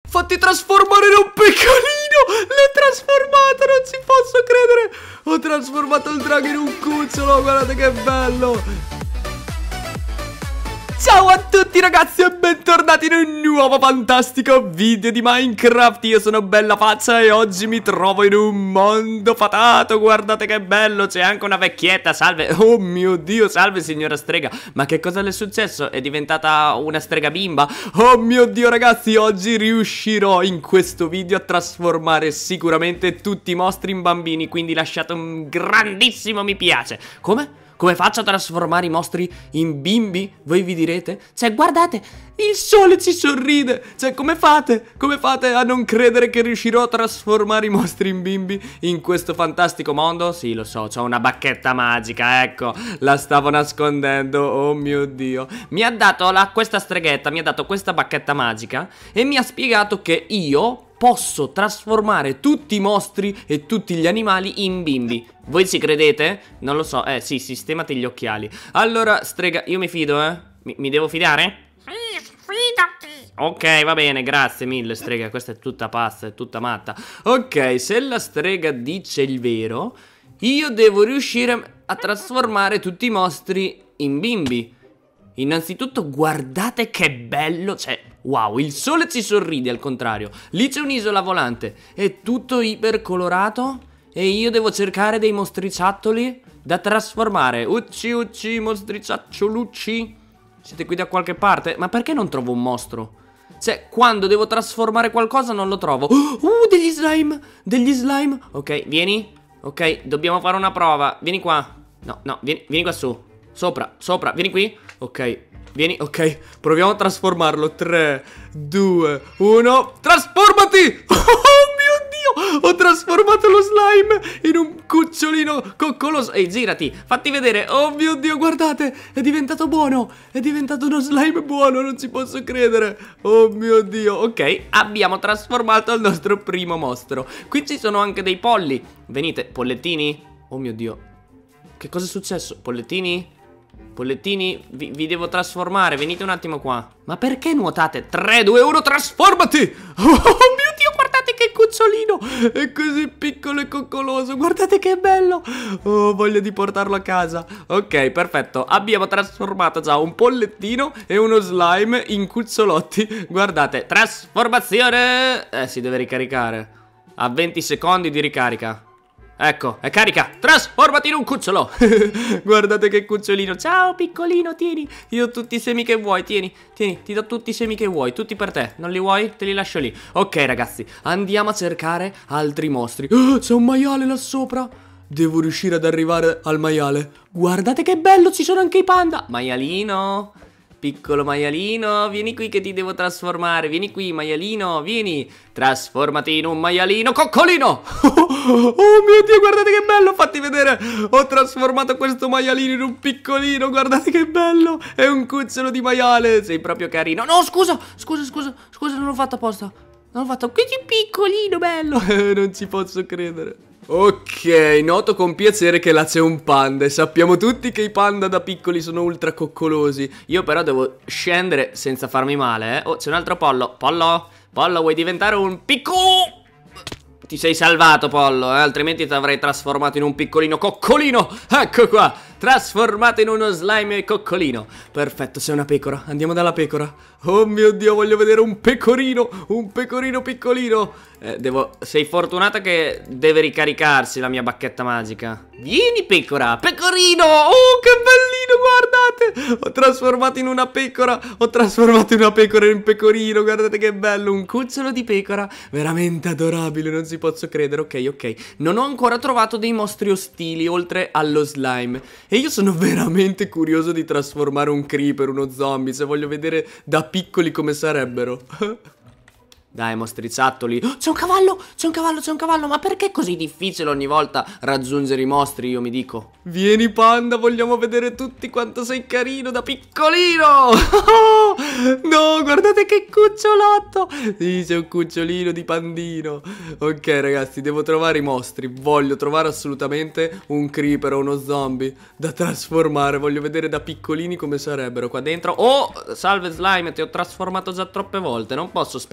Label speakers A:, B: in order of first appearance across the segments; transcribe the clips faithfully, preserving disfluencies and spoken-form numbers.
A: fatti trasformare in un piccolino. L'ho trasformato, non ci posso credere. Ho trasformato il drago in un cucciolo, guardate che bello. Ciao a tutti ragazzi e bentornati in un nuovo fantastico video di Minecraft. Io sono Bella Faccia e oggi mi trovo in un mondo fatato. Guardate che bello, c'è anche una vecchietta, salve. Oh mio Dio, salve signora strega. Ma che cosa le è successo? È diventata una strega bimba? Oh mio Dio ragazzi, oggi riuscirò in questo video a trasformare sicuramente tutti i mostri in bambini. Quindi lasciate un grandissimo mi piace. Come? Come faccio a trasformare i mostri in bimbi? Voi vi direte? Cioè, guardate, il sole ci sorride. Cioè, come fate? Come fate a non credere che riuscirò a trasformare i mostri in bimbi in questo fantastico mondo? Sì, lo so, c'ho una bacchetta magica, ecco. La stavo nascondendo, oh mio Dio. Mi ha dato la, questa streghetta, mi ha dato questa bacchetta magica e mi ha spiegato che io posso trasformare tutti i mostri e tutti gli animali in bimbi. Voi ci credete? Non lo so, eh sì, sistemati gli occhiali. Allora, strega, io mi fido, eh? Mi, mi devo fidare?
B: Sì, fidati.
A: Ok, va bene, grazie mille strega, questa è tutta pazza, è tutta matta. Ok, se la strega dice il vero, io devo riuscire a trasformare tutti i mostri in bimbi. Innanzitutto guardate che bello, cioè, wow, il sole ci sorride al contrario. Lì c'è un'isola volante, è tutto iper colorato e io devo cercare dei mostriciattoli da trasformare. Ucci, ucci, mostriciacciolucci. Siete qui da qualche parte? Ma perché non trovo un mostro? Cioè, quando devo trasformare qualcosa non lo trovo. Uh, degli slime, degli slime. Ok, vieni. Ok, dobbiamo fare una prova. Vieni qua. No, no, vieni, vieni qua su. Sopra, sopra, vieni qui. Ok, vieni, ok. Proviamo a trasformarlo. tre, due, uno. Trasformati! Oh mio Dio! Ho trasformato lo slime in un cucciolino coccoloso. Ehi, girati, fatti vedere. Oh mio Dio, guardate, è diventato buono. È diventato uno slime buono, non ci posso credere. Oh mio Dio. Ok, abbiamo trasformato il nostro primo mostro. Qui ci sono anche dei polli. Venite, pollettini. Oh mio Dio. Che cosa è successo? Pollettini? Pollettini, vi, vi devo trasformare, venite un attimo qua. Ma perché nuotate? tre, due, uno, trasformati! Oh mio Dio, guardate che cucciolino! È così piccolo e coccoloso, guardate che bello! Oh, voglio di portarlo a casa. Ok, perfetto, abbiamo trasformato già un pollettino e uno slime in cucciolotti. Guardate, trasformazione! Eh, si deve ricaricare. Ha venti secondi di ricarica. Ecco, è carica. Trasformati in un cucciolo. Guardate che cucciolino. Ciao piccolino, tieni. Ti do tutti i semi che vuoi, tieni. Tieni, ti do tutti i semi che vuoi. Tutti per te. Non li vuoi? Te li lascio lì. Ok ragazzi, andiamo a cercare altri mostri. Oh, c'è un maiale là sopra. Devo riuscire ad arrivare al maiale. Guardate che bello, ci sono anche i panda. Maialino, piccolo maialino, vieni qui che ti devo trasformare. Vieni qui maialino, vieni. Trasformati in un maialino coccolino. Oh mio Dio, guardate che bello, fatti vedere. Ho trasformato questo maialino in un piccolino. Guardate che bello, è un cucciolo di maiale. Sei proprio carino. No, scusa, scusa, scusa, scusa, non l'ho fatto apposta. Non l'ho fatto, così piccolino, bello. Non ci posso credere. Ok, noto con piacere che là c'è un panda e sappiamo tutti che i panda da piccoli sono ultra coccolosi. Io però devo scendere senza farmi male, eh. Oh, c'è un altro pollo. Pollo, pollo, vuoi diventare un piccolo? Ti sei salvato, pollo, eh? Altrimenti ti avrei trasformato in un piccolino coccolino. Ecco qua, trasformato in uno slime coccolino. Perfetto, sei una pecora, andiamo dalla pecora. Oh mio Dio, voglio vedere un pecorino. Un pecorino piccolino. eh, devo... Sei fortunata che deve ricaricarsi la mia bacchetta magica. Vieni pecora, pecorino. Oh che bellino, guardate. Ho trasformato in una pecora. Ho trasformato in una pecora in un pecorino. Guardate che bello, un cucciolo di pecora. Veramente adorabile, non ci posso credere. Ok, ok, non ho ancora trovato dei mostri ostili oltre allo slime. E io sono veramente curioso di trasformare un creeper, uno zombie. Se voglio vedere da piccoli come sarebbero. Dai mostriciattoli. Oh, c'è un cavallo, c'è un cavallo, c'è un cavallo. Ma perché è così difficile ogni volta raggiungere i mostri, io mi dico. Vieni panda, vogliamo vedere tutti quanto sei carino da piccolino. No, guardate che cucciolotto. Sì, c'è un cucciolino di pandino. Ok ragazzi, devo trovare i mostri. Voglio trovare assolutamente un creeper o uno zombie da trasformare. Voglio vedere da piccolini come sarebbero qua dentro. Oh, salve slime, ti ho trasformato già troppe volte. Non posso sprecare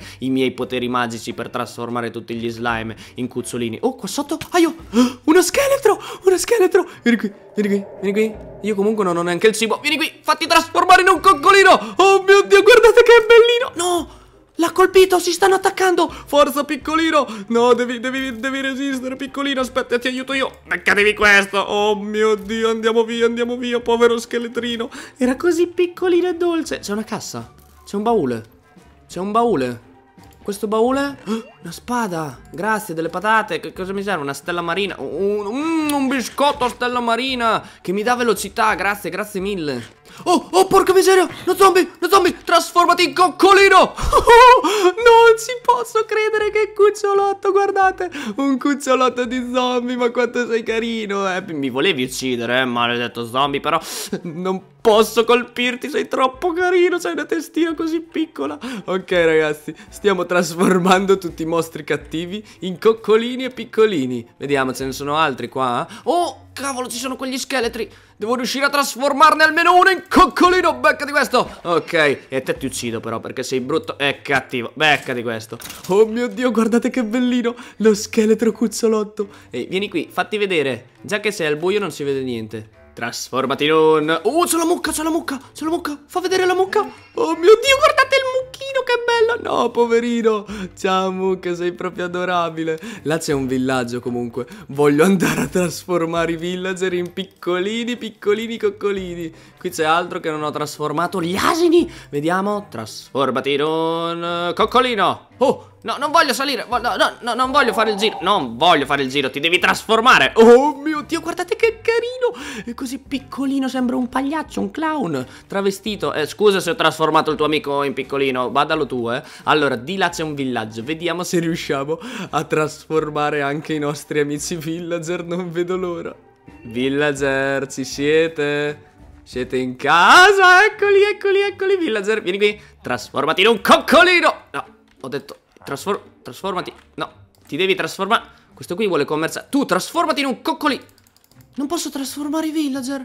A: i miei poteri magici per trasformare tutti gli slime in cuzzolini. Oh, qua sotto, aio, uno scheletro, uno scheletro. Vieni qui, vieni qui, vieni qui. Io comunque non ho neanche il cibo. Vieni qui, fatti trasformare in un coccolino. Oh mio Dio, guardate che bellino. No, l'ha colpito, si stanno attaccando. Forza piccolino. No, devi, devi, devi resistere piccolino. Aspetta, ti aiuto io. Beccatevi questo. Oh mio Dio, andiamo via, andiamo via. Povero scheletrino. Era così piccolino e dolce. C'è una cassa. C'è un baule. C'è un baule. Questo baule? Oh, una spada. Grazie, delle patate. Che cosa mi serve? Una stella marina. Un, un, un biscotto a stella marina che mi dà velocità. Grazie, grazie mille. Oh, oh, porca miseria! Lo zombie, lo zombie, trasformati in coccolino! Oh, non ci posso credere, che cucciolotto, guardate! Un cucciolotto di zombie, ma quanto sei carino, eh! Mi volevi uccidere, eh, maledetto zombie, però non posso colpirti, sei troppo carino, c'hai una testina così piccola. Ok, ragazzi, stiamo trasformando tutti i mostri cattivi in coccolini e piccolini. Vediamo, ce ne sono altri qua. Oh, cavolo, ci sono quegli scheletri. Devo riuscire a trasformarne almeno uno in coccolino. Beccati questo. Ok, e te ti uccido però perché sei brutto e cattivo. Beccati questo. Oh mio Dio, guardate che bellino. Lo scheletro cucciolotto. Ehi, vieni qui, fatti vedere. Già che sei al buio non si vede niente. Trasformati in un... Oh, c'è la mucca, c'è la mucca, c'è la mucca. Fa vedere la mucca. Oh mio Dio, guardate il mucchino, che bello. No, poverino. Ciao mucca, sei proprio adorabile. Là c'è un villaggio comunque. Voglio andare a trasformare i villager in piccolini, piccolini coccolini. Qui c'è altro che non ho trasformato. Gli asini. Vediamo. Trasformati in un coccolino. Oh, no, non voglio salire. No, no, no, non voglio fare il giro. Non voglio fare il giro, ti devi trasformare. Oh mio Dio, guardate che carino. È così piccolino, sembra un pagliaccio, un clown travestito. Eh, scusa se ho trasformato il tuo amico in piccolino. Vadalo tu, eh. Allora, di là c'è un villaggio. Vediamo se riusciamo a trasformare anche i nostri amici villager. Non vedo l'ora. Villager, ci siete? Siete in casa? Eccoli, eccoli, eccoli, villager. Vieni qui. Trasformati in un coccolino. No, ho detto trasfor trasformati. No, ti devi trasformare. Questo qui vuole commerciare. Tu trasformati in un coccolino. Non posso trasformare i villager.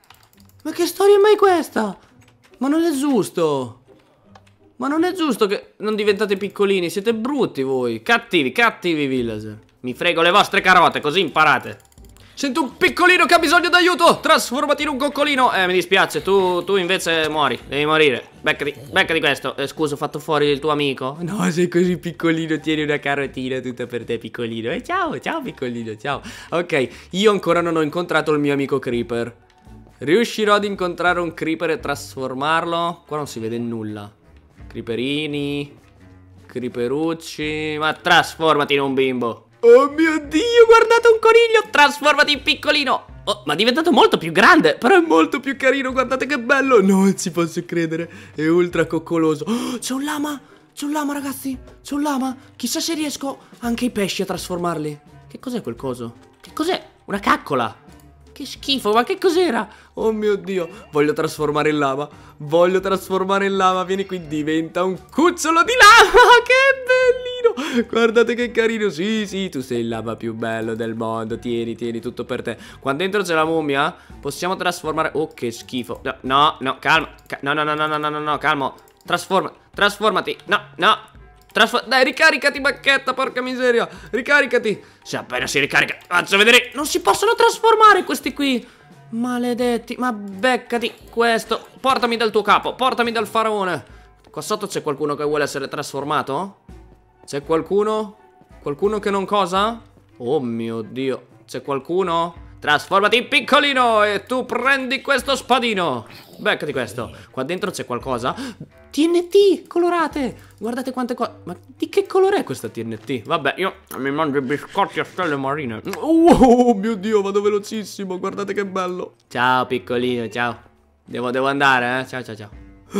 A: Ma che storia è mai questa? Ma non è giusto. Ma non è giusto che non diventate piccolini. Siete brutti voi. Cattivi, cattivi villager. Mi frego le vostre carote, così imparate. Sento un piccolino che ha bisogno d'aiuto. Trasformati in un coccolino. Eh, mi dispiace, tu, tu invece muori. Devi morire. Beccati, beccati questo. eh, Scusa, ho fatto fuori il tuo amico. No, sei così piccolino. Tieni una carotina tutta per te, piccolino. E eh, ciao, ciao piccolino, ciao. Ok, io ancora non ho incontrato il mio amico Creeper. Riuscirò ad incontrare un Creeper e trasformarlo? Qua non si vede nulla. Creeperini, Creeperucci. Ma trasformati in un bimbo. Oh mio Dio, guardate un coniglio. Trasformati in piccolino. Oh, ma è diventato molto più grande. Però è molto più carino, guardate che bello. Non ci posso credere, è ultra coccoloso. Oh, c'è un lama, c'è un lama ragazzi. C'è un lama, chissà se riesco anche i pesci a trasformarli. Che cos'è quel coso? Che cos'è? Una caccola. Che schifo, ma che cos'era? Oh mio Dio, voglio trasformare il lama. Voglio trasformare il lama. Vieni qui, diventa un cucciolo di lama. Che bellino. Guardate che carino. Sì, sì, tu sei il lama più bello del mondo. Tieni, tieni, tutto per te. Qua dentro c'è la mummia. Possiamo trasformare... Oh, che schifo. No, no, no, calma. No, no, no, no, no, no, no, no, calmo. Trasforma, trasformati. No, no. Trasfor Dai, ricaricati, bacchetta, porca miseria. Ricaricati. Se appena si ricarica, faccio vedere. Non si possono trasformare questi qui. Maledetti. Ma beccati questo. Portami dal tuo capo, portami dal faraone. Qua sotto c'è qualcuno che vuole essere trasformato? C'è qualcuno? Qualcuno che non cosa? Oh mio Dio. C'è qualcuno? Trasformati in piccolino e tu prendi questo spadino. Beccati questo. Qua dentro c'è qualcosa. T N T colorate. Guardate quante cose. Ma di che colore è questa T N T? Vabbè, io mi mangio i biscotti a stelle marine. Oh, oh mio Dio, vado velocissimo. Guardate che bello. Ciao piccolino, ciao. Devo, devo andare, eh. Ciao, ciao, ciao.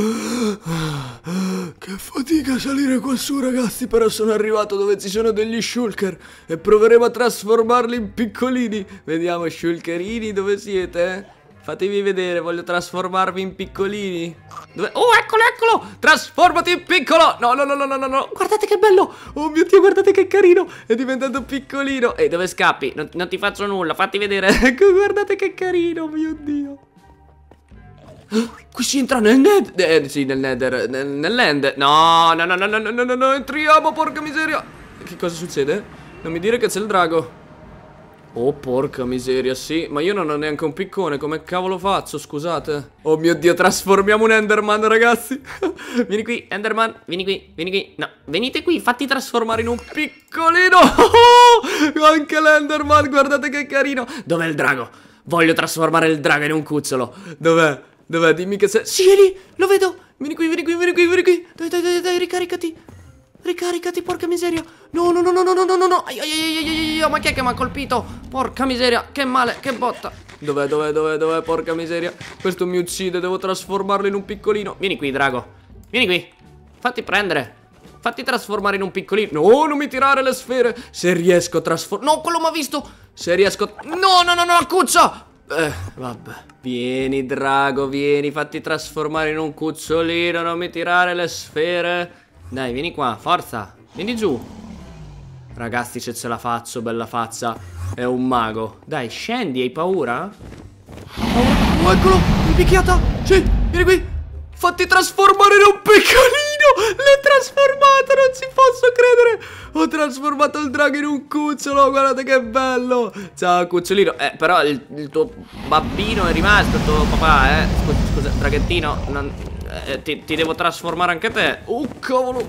A: Che fatica salire qua su ragazzi. Però sono arrivato dove ci sono degli shulker e proveremo a trasformarli in piccolini. Vediamo shulkerini, dove siete? Fatevi vedere, voglio trasformarvi in piccolini. Dove? Oh, eccolo, eccolo. Trasformati in piccolo. No, no, no, no, no, no. Guardate che bello. Oh mio Dio, guardate che carino. È diventato piccolino. Ehi, dove scappi? Non, non ti faccio nulla, fatti vedere. Ecco, guardate che carino, mio Dio. Qui si entra nel nether. Eh, sì, nel nether. Nel, nell'end. No, no, no, no, no, no, no, no, no, entriamo, porca miseria. Che cosa succede? Non mi dire che c'è il drago. Oh, porca miseria, sì. Ma io non ho neanche un piccone. Come cavolo faccio, scusate? Oh mio Dio, trasformiamo un Enderman, ragazzi. Vieni qui, Enderman. Vieni qui, vieni qui. No, venite qui, fatti trasformare in un piccolino. Oh, anche l'Enderman, guardate che carino. Dov'è il drago? Voglio trasformare il drago in un cucciolo. Dov'è? Dov'è? Dimmi che sei. Sì, è lì, lo vedo. Vieni qui, vieni qui, vieni qui, vieni qui. Dai, dai, dai, dai, ricaricati. Ricaricati, porca miseria. No, no, no, no, no, no, no, no. Ai, ai, ai, ai, ai, ma chi è che mi ha colpito? Porca miseria, che male, che botta. Dov'è, dov'è, dov'è, dov'è, porca miseria. Questo mi uccide, devo trasformarlo in un piccolino. Vieni qui, drago. Vieni qui. Fatti prendere. Fatti trasformare in un piccolino. No, non mi tirare le sfere. Se riesco a trasformare. No, quello mi ha visto. Se riesco a... No, no, no, no, cuccia. Eh, vabbè. Vieni, drago, vieni. Fatti trasformare in un cucciolino. Non mi tirare le sfere. Dai, vieni qua, forza. Vieni giù. Ragazzi, se ce la faccio, bella faccia. È un mago. Dai, scendi, hai paura? Oh, eccolo, mi picchiata. Sì, vieni qui. Fatti trasformare in un piccolino. L'ho trasformato, non ci posso credere. Ho trasformato il drago in un cucciolo. Guardate che bello. Ciao, cucciolino. Eh, però il, il tuo babbino è rimasto, il tuo papà, eh. Scusa, scusa, draghettino, non... Eh, ti, ti devo trasformare anche te. Oh cavolo.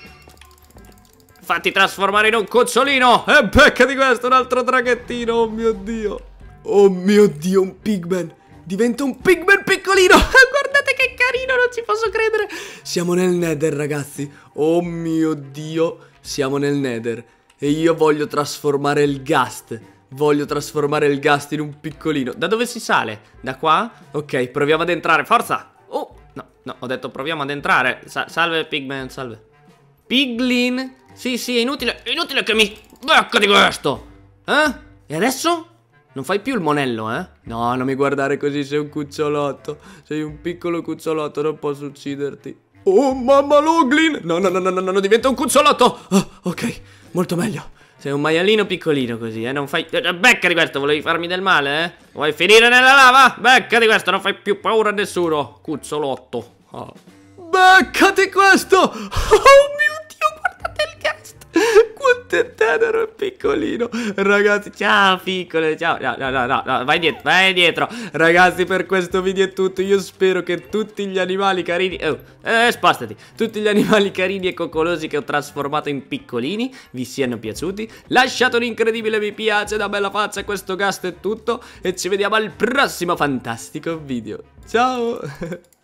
A: Fatti trasformare in un cucciolino. E eh, becca di questo, un altro draghettino. Oh mio Dio. Oh mio Dio, un pigman. Diventa un pigman piccolino. Guardate che carino, non ci posso credere. Siamo nel nether, ragazzi. Oh mio Dio. Siamo nel nether. E io voglio trasformare il ghast. Voglio trasformare il ghast in un piccolino. Da dove si sale? Da qua? Ok, proviamo ad entrare, forza. Oh, no, no, ho detto proviamo ad entrare. Sa Salve Pigman, salve. Piglin? Sì, sì, è inutile, è inutile che mi... Becca di questo. Eh? E adesso? Non fai più il monello, eh? No, non mi guardare così, sei un cucciolotto. Sei un piccolo cucciolotto, non posso ucciderti. Oh, mamma Loglin! No, no, no, no, no, no, diventa un cucciolotto. Oh, ok, molto meglio. Sei un maialino piccolino così, eh? Non fai... Becca di questo, volevi farmi del male, eh? Vuoi finire nella lava? Becca di questo, non fai più paura a nessuno. Cucciolotto. Oh. Beccati questo! Oh mio Dio, guardate il ghast! Quanto è tenero e piccolino. Ragazzi, ciao piccole, ciao. No, no, no, no, no, vai dietro, vai dietro. Ragazzi, per questo video è tutto. Io spero che tutti gli animali carini... Oh, eh, spostati. Tutti gli animali carini e coccolosi che ho trasformato in piccolini vi siano piaciuti. Lasciate un incredibile mi piace, una bella faccia a questo ghast è tutto. E ci vediamo al prossimo fantastico video. Ciao!